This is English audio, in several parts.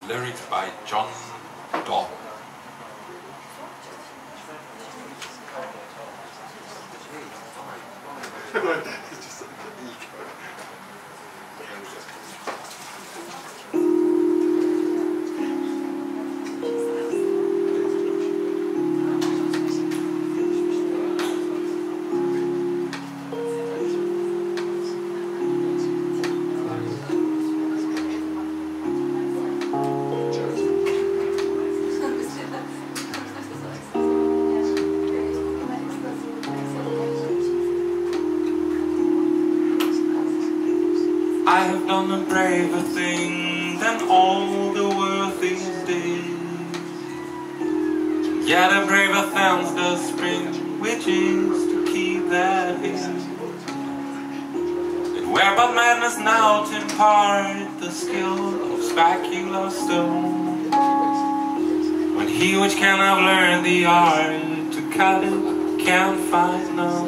Lyrics by John Donne. I have done a braver thing than all the world these days. Yet a braver them's the spring, which is to keep that haste. It were but madness now to impart the skill of specular stone, when he which can have learned the art to cut it can't find none.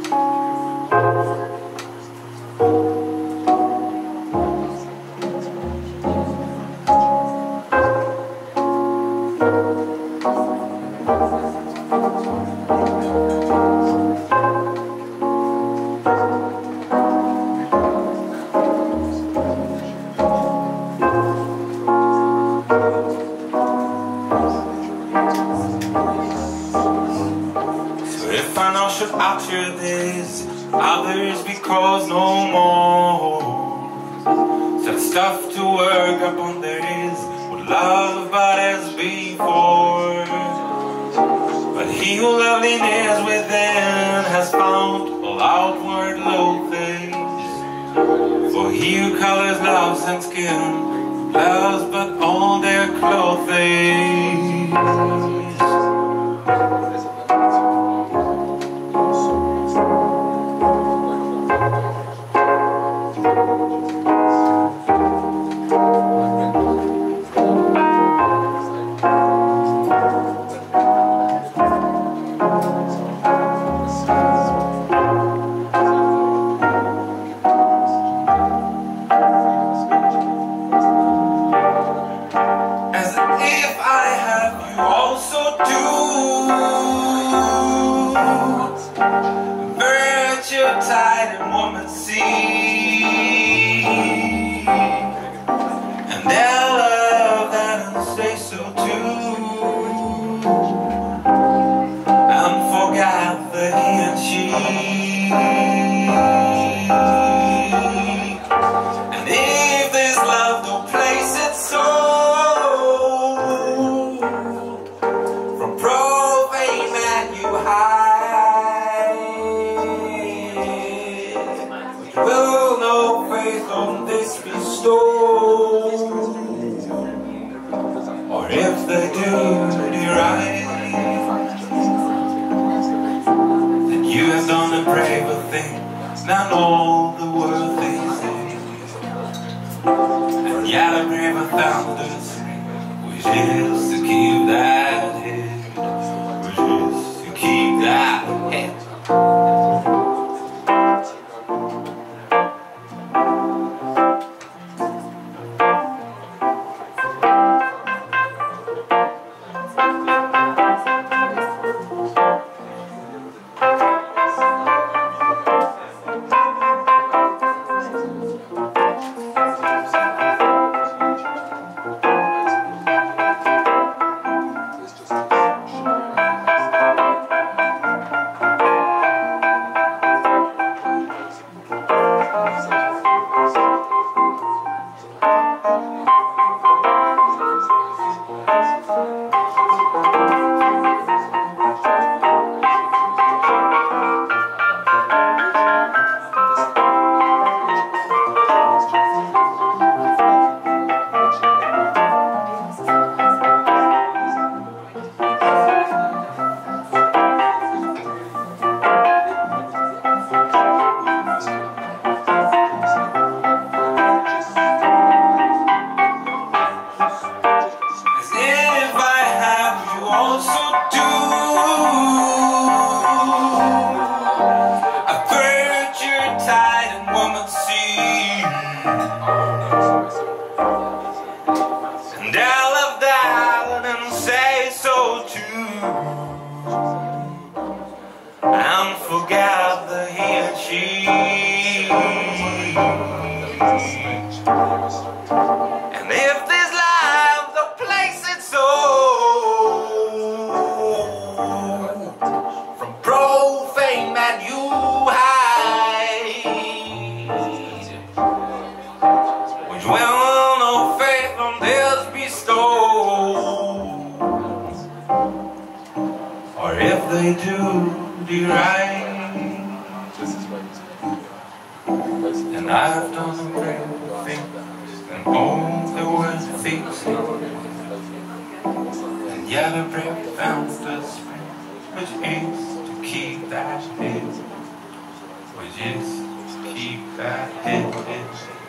If I now should utter this, others because no more set stuff to work upon theirs would love but as before. But he who loveliness within has found all outward low things. For he who colors loves and skin loves but all their clothing. Tide and woman see, and they'll love that and say so too, and forget the he and she. And if this love don't place its soul from profane man you hide, will no faith on this bestow? Or if they do deride, then you have done a braver thing than all the world they say. And yet a braver thunders, which is to keep that head, which is to keep that head. soul from profane that you hide, which will no faith on theirs bestow, or if they do deride. And I've done great things, and all the words things, and yet a breath found the spring, which is to keep that head, which is to keep that head.